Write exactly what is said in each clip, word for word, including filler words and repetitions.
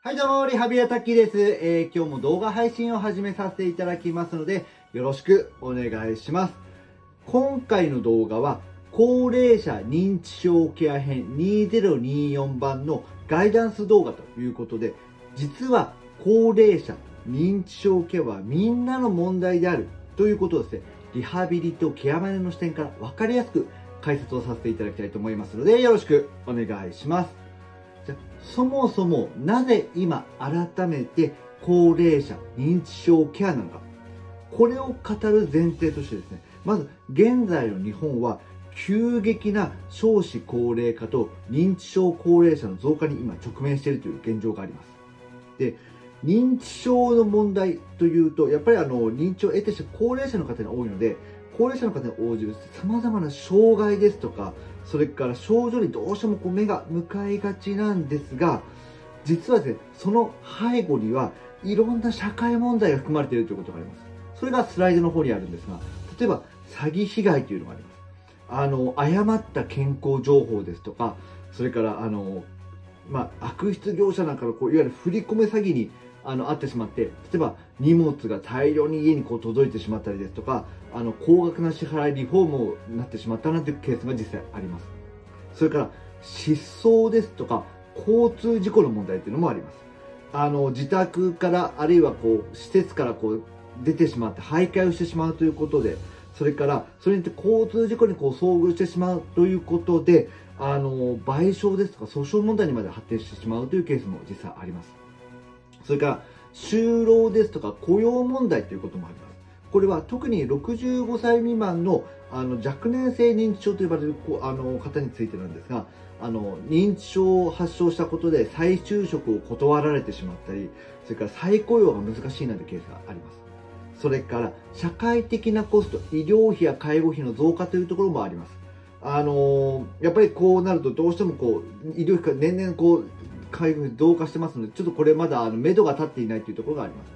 はいどうも、リハビリアタッキーです。えー、今日も動画配信を始めさせていただきますので、よろしくお願いします。今回の動画は、高齢者認知症ケア編にせんにじゅうよん版のガイダンス動画ということで、実は高齢者認知症ケアはみんなの問題であるということをですね、リハビリとケアマネの視点から分かりやすく解説をさせていただきたいと思いますので、よろしくお願いします。じゃそもそもなぜ今改めて高齢者認知症ケアなのか、これを語る前提としてですね、まず現在の日本は急激な少子高齢化と認知症高齢者の増加に今直面しているという現状があります。で、認知症の問題というと、やっぱりあの認知症を得てして高齢者の方が多いので、高齢者の方に応じるさまざまな障害ですとか、それから症状にどうしてもこう目が向かいがちなんですが、実はですね、その背後にはいろんな社会問題が含まれているということがあります。それがスライドの方にあるんですが、例えば詐欺被害というのがあります。あの誤った健康情報ですとか、それからあの、まあ、悪質業者なんかのこういわゆる振り込め詐欺にあのあってしまって、例えば荷物が大量に家にこう届いてしまったりですとか、あの高額な支払いリフォームになってしまったなんていうケースが実際あります。それから失踪ですとか交通事故の問題というのもあります。あの自宅からあるいはこう施設からこう出てしまって徘徊をしてしまうということで、それからそれによって交通事故にこう遭遇してしまうということで、あの賠償ですとか訴訟問題にまで発展してしまうというケースも実際あります。それから就労ですとか雇用問題ということもあります。これは特にろくじゅうごさい未満のあの若年性認知症と呼ばれるあの方についてなんですが、あの認知症を発症したことで再就職を断られてしまったり、それから再雇用が難しいなんてケースがあります。それから社会的なコスト、医療費や介護費の増加というところもあります。あのやっぱりこうなるとどうしてもこう医療費が年々こう介護費増加してますので、ちょっとこれまだあの目処が立っていないというところがあります。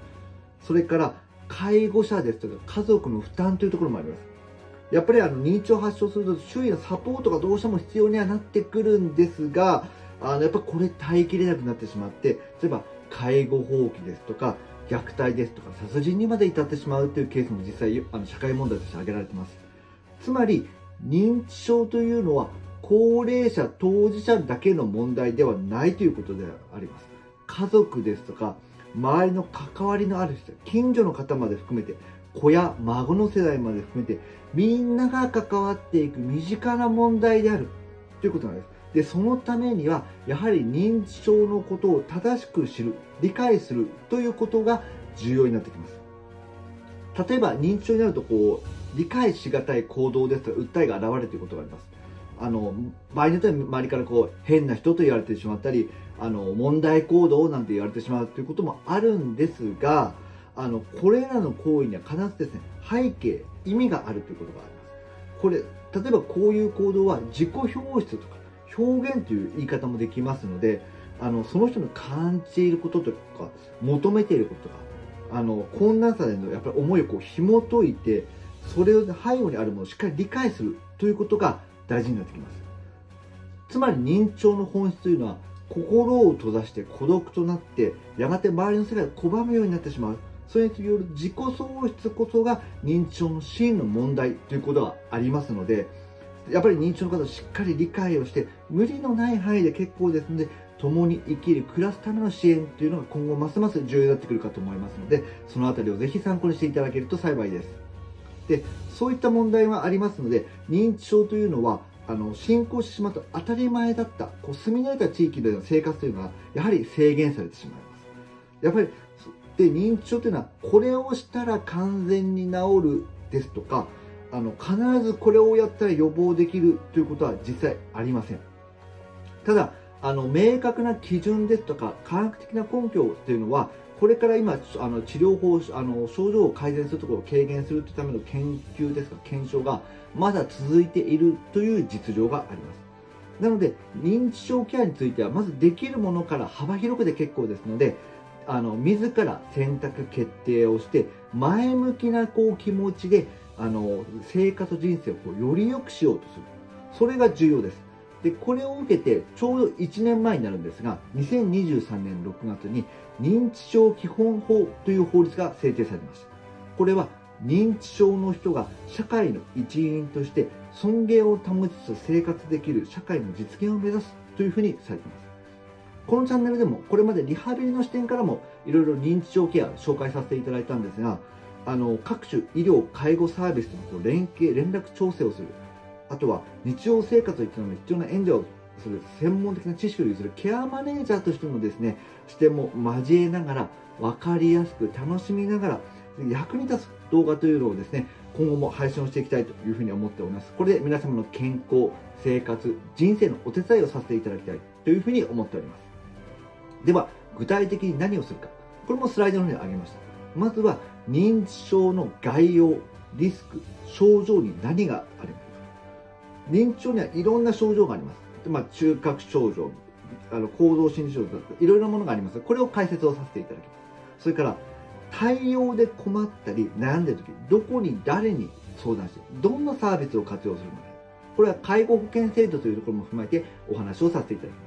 それから介護者ですとか家族の負担というところもあります。やっぱりあの認知症を発症すると周囲のサポートがどうしても必要にはなってくるんですが、あのやっぱりこれ耐えきれなくなってしまって、例えば介護放棄ですとか虐待ですとか殺人にまで至ってしまうというケースも実際あの社会問題として挙げられています。つまり認知症というのは高齢者当事者だけの問題ではないということであります。家族ですとか周りの関わりのある人、近所の方まで含めて、子や孫の世代まで含めて、みんなが関わっていく身近な問題であるということなんです。で、そのためにはやはり認知症のことを正しく知る、理解するということが重要になってきます。例えば認知症になるとこう理解しがたい行動ですとか訴えが現れるということがあります。あの場合によっては周りからこう変な人と言われてしまったり、あの問題行動なんて言われてしまうということもあるんですが、あのこれらの行為には必ずですね、背景、意味があるということがあります。これ例えばこういう行動は自己表出とか表現という言い方もできますので、あのその人の感じていることとか求めていることとか、あの困難さでのやっぱり思いをこう紐解いて、それを背後にあるものをしっかり理解するということが大事になってきます。つまり認知症の本質というのは、心を閉ざして孤独となって、やがて周りの世界を拒むようになってしまう、それによる自己喪失こそが認知症の真の問題ということがありますので、やっぱり認知症の方をしっかり理解をして、無理のない範囲で結構ですので、共に生きる、暮らすための支援というのが今後ますます重要になってくるかと思いますので、そのあたりをぜひ参考にしていただけると幸いです。で、そういった問題はありますので、認知症というのはあの進行してしまうと当たり前だったこう住み慣れた地域での生活というのはやはり制限されてしまいます。やっぱりで認知症というのはこれをしたら完全に治るですとか、あの必ずこれをやったら予防できるということは実際ありません。ただあの明確な基準ですとか科学的な根拠というのは、これから今あの治療法、あの症状を改善するところを軽減するというための研究ですか検証がまだ続いているという実情があります。なので認知症ケアについてはまずできるものから幅広くで結構ですので、あの自ら選択決定をして前向きなこう気持ちであの生活人生をこうより良くしようとする、それが重要です。 で、これを受けてちょうどいちねんまえになるんですが、にせんにじゅうさんねんろくがつに認知症基本法という法律が制定されました。これは認知症の人が社会の一員として尊厳を保ちつつ生活できる社会の実現を目指すというふうにされています。このチャンネルでもこれまでリハビリの視点からもいろいろ認知症ケアを紹介させていただいたんですが、あの各種医療介護サービスとの連携連絡調整をする、あとは日常生活を営む必要な援助をする専門的な知識を有するケアマネージャーとしてのですね視点も交えながら、分かりやすく楽しみながら役に立つ動画というのをですね今後も配信をしていきたいというふうに思っております。これで皆様の健康、生活、人生のお手伝いをさせていただきたいというふうに思っております。では具体的に何をするか、これもスライドの方に挙げました。まずは認知症の概要、リスク、症状に何がありますか。認知症にはいろんな症状があります。まあ、中核症状、あの行動心理症状だとかいろいろなものがあります。これを解説をさせていただきます。それから対応で困ったり悩んでいるとき、どこに誰に相談してどんなサービスを活用するのか、これは介護保険制度というところも踏まえてお話をさせていただきます。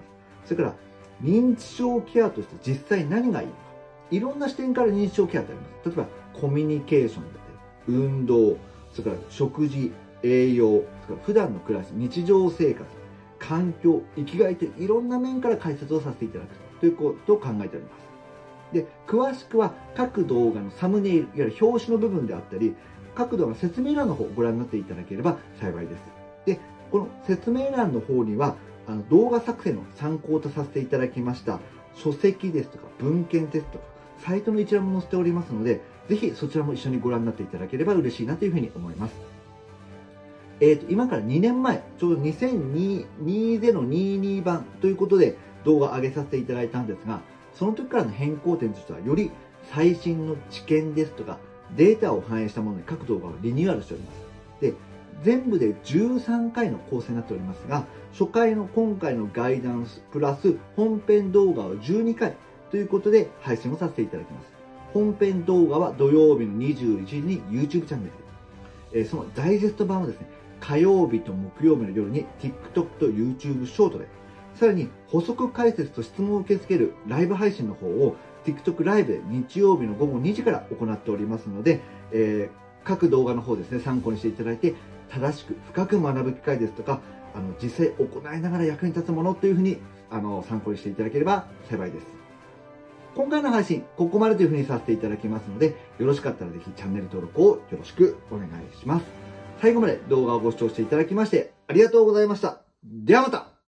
それから認知症ケアとして実際何がいいのか、いろんな視点から認知症ケアってあります。例えばコミュニケーションだったり運動、それから食事、栄養、それから普段の暮らし、日常生活、環境、生きがいといういろんな面から解説をさせていただくということを考えております。で、詳しくは各動画のサムネイル、いわゆる表紙の部分であったり、各動画の説明欄の方をご覧になっていただければ幸いです。で、この説明欄の方にはあの動画作成の参考とさせていただきました書籍ですとか文献ですとかサイトの一覧も載せておりますので、ぜひそちらも一緒にご覧になっていただければ嬉しいなというふうに思います。えーと、今からにねんまえ、ちょうどにせんにじゅうにじゅうに版ということで動画を上げさせていただいたんですが、その時からの変更点としては、より最新の知見ですとかデータを反映したものに各動画をリニューアルしております。で、全部でじゅうさんかいの構成になっておりますが、初回の今回のガイダンスプラス本編動画をじゅうにかいということで配信をさせていただきます。本編動画は土曜日のにじゅういちじに YouTube チャンネルで、えー、そのダイジェスト版をですね、火曜日と木曜日の夜に TikTok と YouTube ショートで、さらに補足解説と質問を受け付けるライブ配信の方を TikTok ライブで日曜日の午後にじから行っておりますので、えー、各動画の方ですね、参考にしていただいて、正しく深く学ぶ機会ですとか、あの実際行いながら役に立つものというふうにあの参考にしていただければ幸いです。今回の配信、ここまでというふうにさせていただきますので、よろしかったらぜひチャンネル登録をよろしくお願いします。最後まで動画をご視聴していただきましてありがとうございました。ではまた。